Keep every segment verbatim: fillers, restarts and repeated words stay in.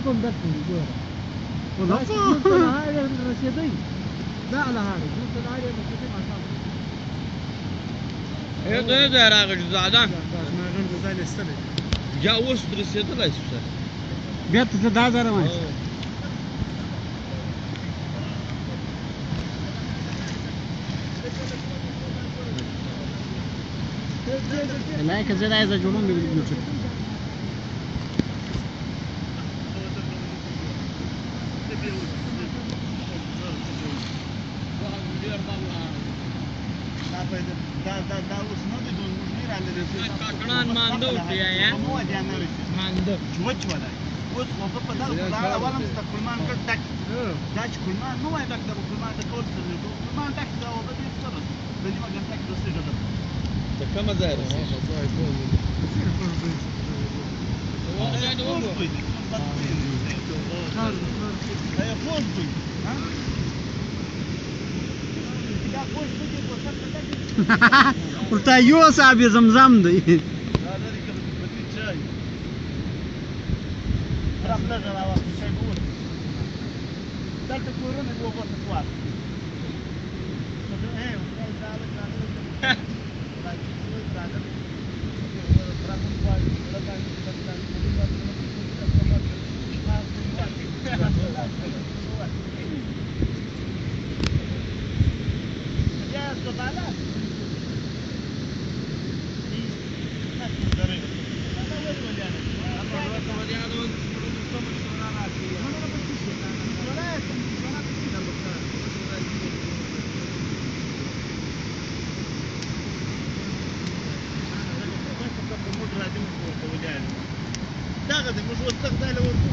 هم دقه ګوره والله هاړې رسېدی دا له هاړې دلته د هاړې رسېدی ماښام ای دی دی راغی زاده ماغن د ځای لستلی یا اوس رسېدلی شو سر بیا ته دا زره وایي لا كذا لا إذا جولون بيجوا کاکړان مانده وتی یا مانده وچ ولا اوس خو په دغه په اړه ولم استقلمان کړ تک دا چې کلمان نو وای تک د کلمان د کول سره نو کلمان تک دا و به سره د دې مګر تک د څه جوړه ته کومه ځای رسېږي ورته یو صاحب زمزم دی دلته کورونه دوه ورته سوال دغه د موږ وسخت ځای له ورکو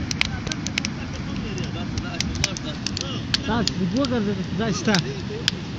تاسو وګورئ دا شته